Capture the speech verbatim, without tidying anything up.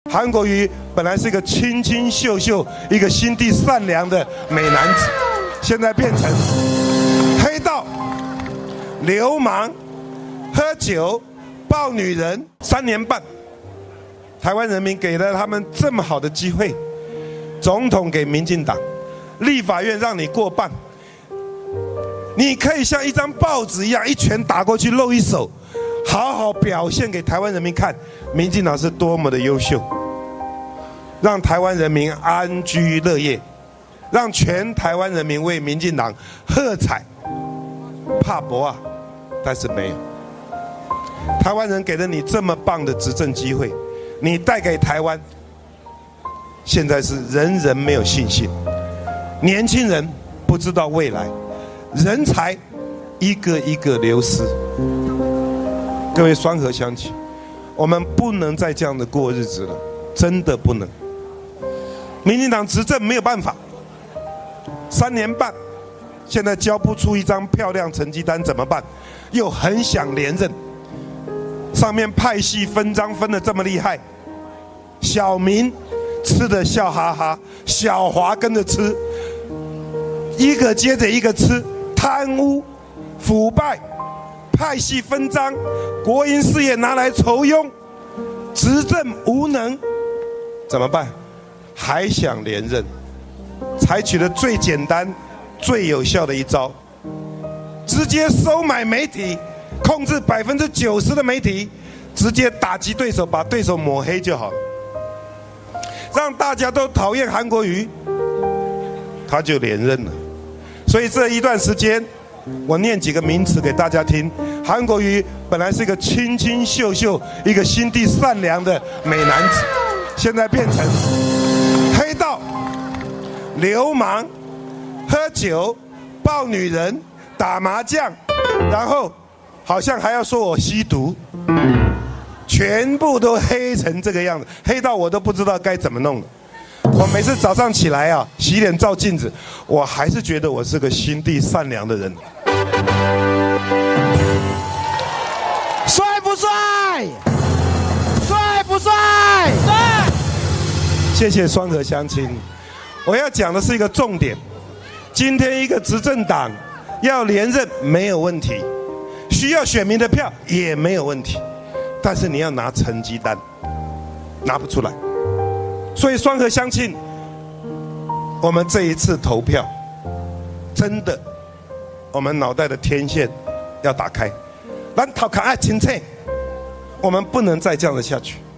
韩国瑜本来是一个清清秀秀、一个心地善良的美男子，现在变成黑道、流氓、喝酒、抱女人。三年半，台湾人民给了他们这么好的机会，总统给民进党，立法院让你过半，你可以像一张报纸一样，一拳打过去露一手，好好表现给台湾人民看，民进党是多么的优秀。让台湾人民安居乐业，让全台湾人民为民进党喝彩，怕博啊！但是没有，台湾人给了你这么棒的执政机会，你带给台湾，现在是人人没有信心，年轻人不知道未来，人才一个一个流失。各位双核乡亲，我们不能再这样的过日子了，真的不能。民进党执政没有办法，三年半，现在交不出一张漂亮成绩单怎么办？又很想连任，上面派系分赃分得这么厉害，小民吃得笑哈哈，小华跟着吃，一个接着一个吃，贪污、腐败、派系分赃，国营事业拿来酬庸，执政无能，怎么办？还想连任，采取了最简单、最有效的一招，直接收买媒体，控制百分之九十的媒体，直接打击对手，把对手抹黑就好了，让大家都讨厌韩国瑜，他就连任了。所以这一段时间，我念几个名词给大家听。韩国瑜本来是一个清清秀秀、一个心地善良的美男子，现在变成黑道、流氓、喝酒、抱女人、打麻将，然后好像还要说我吸毒，全部都黑成这个样子，黑到我都不知道该怎么弄了。我每次早上起来啊，洗脸照镜子，我还是觉得我是个心地善良的人。 帅不帅？帅不帅？帅！ 谢谢双核乡亲。我要讲的是一个重点，今天一个执政党要连任没有问题，需要选民的票也没有问题，但是你要拿成绩单，拿不出来。所以双核乡亲，我们这一次投票，真的，我们脑袋的天线要打开，咱头壳要清楚，我们不能再这样的下去。